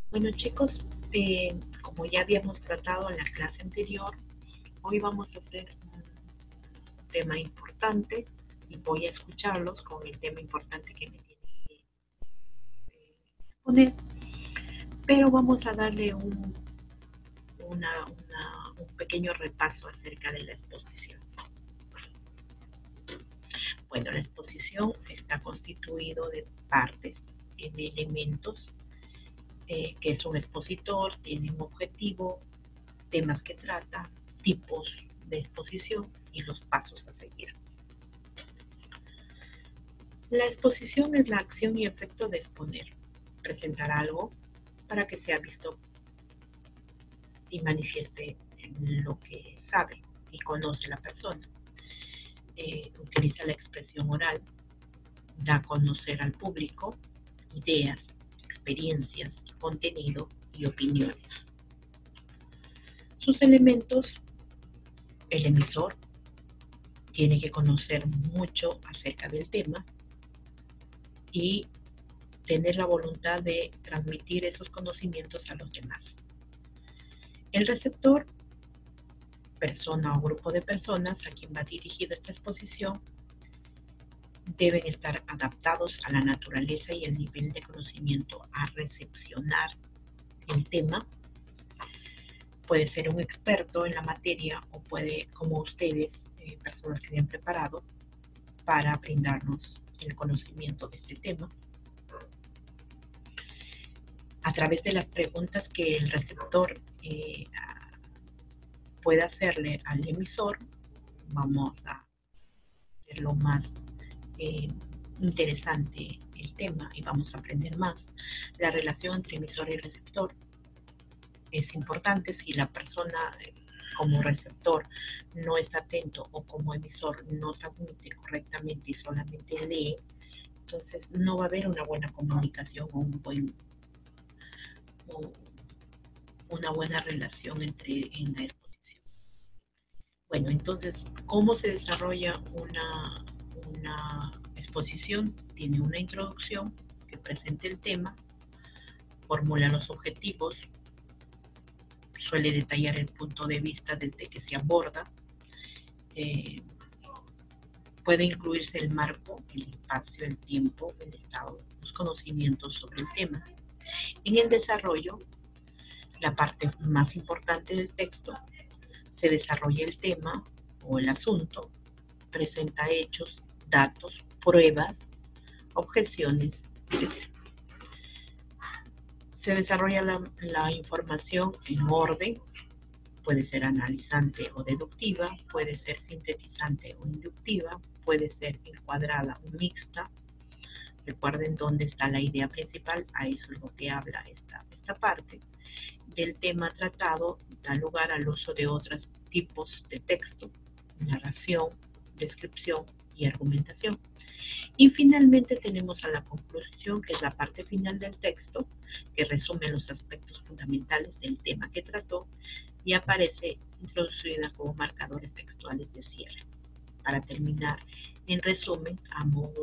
Bueno chicos, como ya habíamos tratado en la clase anterior, hoy vamos a hacer un tema importante y voy a escucharlos con el tema importante que me tienen que exponer, pero vamos a darle un pequeño repaso acerca de la exposición. Bueno, la exposición está constituido de partes, de elementos, que es un expositor, tiene un objetivo, temas que trata, tipos de exposición y los pasos a seguir. La exposición es la acción y efecto de exponer, presentar algo para que sea visto y manifieste lo que sabe y conoce la persona. Utiliza la expresión oral, da a conocer al público ideas, experiencias, contenido y opiniones. Sus elementos: el emisor tiene que conocer mucho acerca del tema y tener la voluntad de transmitir esos conocimientos a los demás. El receptor, persona o grupo de personas a quien va dirigida esta exposición, deben estar adaptados a la naturaleza y el nivel de conocimiento a recepcionar el tema. Puede ser un experto en la materia o puede, como ustedes, personas que se han preparado para brindarnos el conocimiento de este tema. A través de las preguntas que el receptor puede hacerle al emisor, vamos a hacer lo más interesante el tema y vamos a aprender más. La relación entre emisor y receptor es importante. Si la persona como receptor no está atento o como emisor no transmite correctamente y solamente lee, entonces no va a haber una buena comunicación o una buena relación en la exposición. Bueno, entonces, ¿cómo se desarrolla una exposición? Tiene una introducción que presenta el tema, formula los objetivos, suele detallar el punto de vista desde que se aborda, eh, puede incluirse el marco, el espacio, el tiempo, el estado, los conocimientos sobre el tema. En el desarrollo, la parte más importante del texto, se desarrolla el tema o el asunto, presenta hechos, datos, pruebas, objeciones, etc. Se desarrolla la información en orden, puede ser analizante o deductiva, puede ser sintetizante o inductiva, puede ser encuadrada o mixta. Recuerden dónde está la idea principal, a eso es lo que habla esta parte. Del tema tratado da lugar al uso de otros tipos de texto, narración, descripción y argumentación. Y finalmente tenemos a la conclusión, que es la parte final del texto, que resume los aspectos fundamentales del tema que trató y aparece introducida como marcadores textuales de cierre. Para terminar, en resumen, a modo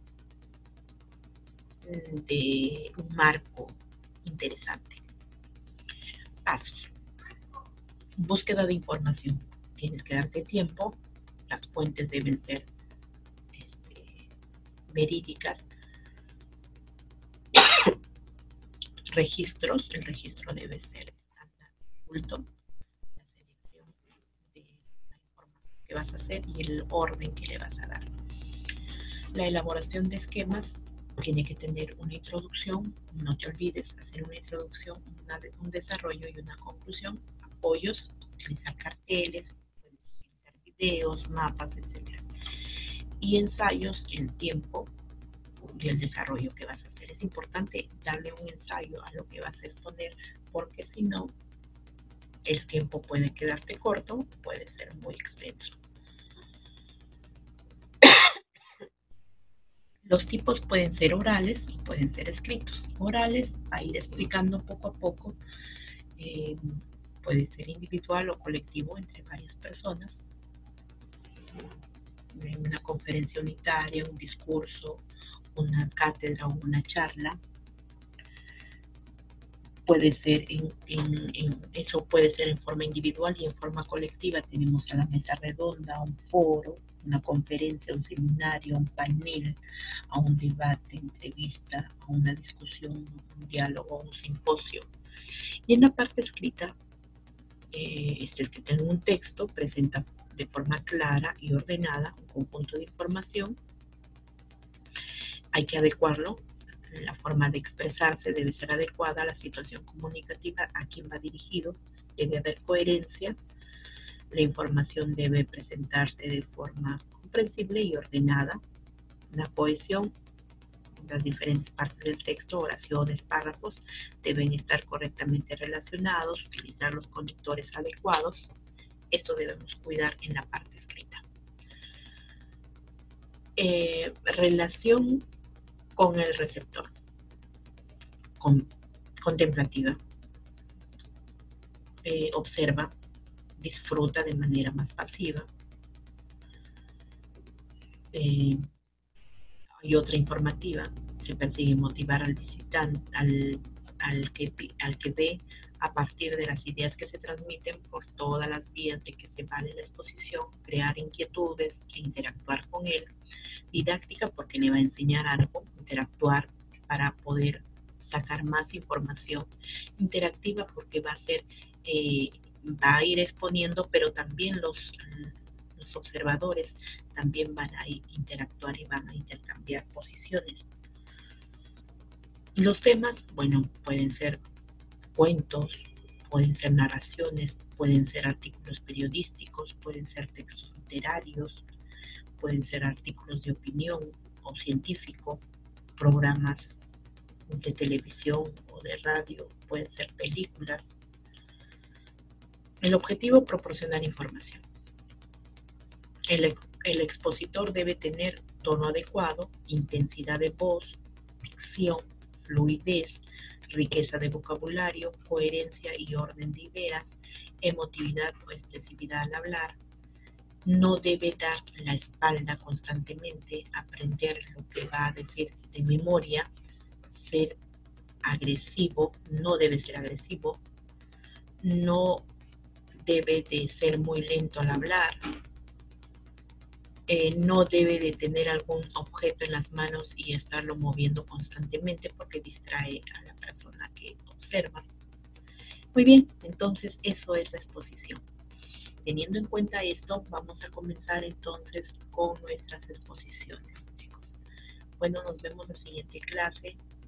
de un marco interesante. Pasos. Búsqueda de información. Tienes que darte tiempo, las fuentes deben ser verídicas. Registros, el registro debe ser estándar, oculto, la selección de la información que vas a hacer y el orden que le vas a dar. La elaboración de esquemas tiene que tener una introducción, no te olvides hacer una introducción, un desarrollo y una conclusión, apoyos, utilizar carteles, puedes utilizar videos, mapas, etc. Y ensayos, el tiempo y el desarrollo que vas a hacer. Es importante darle un ensayo a lo que vas a exponer, porque si no, el tiempo puede quedarte corto, puede ser muy extenso. Los tipos pueden ser orales y pueden ser escritos. Orales, a ir explicando poco a poco, eh, puede ser individual o colectivo entre varias personas. Una conferencia unitaria, un discurso, una cátedra o una charla. puede ser eso puede ser en forma individual y en forma colectiva. Tenemos a la mesa redonda, un foro, una conferencia, un seminario, un panel, a un debate, entrevista, a una discusión, un diálogo, un simposio. Y en la parte escrita, está escrito en un texto, presenta de forma clara y ordenada un conjunto de información. Hay que adecuarlo. La forma de expresarse debe ser adecuada a la situación comunicativa a quien va dirigido. Debe haber coherencia. La información debe presentarse de forma comprensible y ordenada. La cohesión, las diferentes partes del texto, oraciones, párrafos, deben estar correctamente relacionados, utilizar los conectores adecuados. Esto debemos cuidar en la parte escrita. Relación con el receptor, contemplativa. Observa, disfruta de manera más pasiva. Y otra informativa, se persigue motivar al visitante, al que ve a partir de las ideas que se transmiten por todas las vías de que se vale la exposición, crear inquietudes e interactuar con él. Didáctica porque le va a enseñar algo, interactuar para poder sacar más información. Interactiva porque va a ir exponiendo, pero también los observadores también van a interactuar y van a intercambiar posiciones. Los temas, bueno, pueden ser cuentos, pueden ser narraciones, pueden ser artículos periodísticos, pueden ser textos literarios, pueden ser artículos de opinión o científico, programas de televisión o de radio, pueden ser películas. El objetivo, proporcionar información. El expositor debe tener tono adecuado, intensidad de voz, dicción, fluidez, riqueza de vocabulario, coherencia y orden de ideas, emotividad o expresividad al hablar. No debe dar la espalda constantemente, aprender lo que va a decir de memoria, ser agresivo, no debe ser agresivo, no debe de ser muy lento al hablar, no debe de tener algún objeto en las manos y estarlo moviendo constantemente porque distrae a la persona que observa. Muy bien, entonces eso es la exposición. Teniendo en cuenta esto, vamos a comenzar entonces con nuestras exposiciones, chicos. Bueno, nos vemos en la siguiente clase.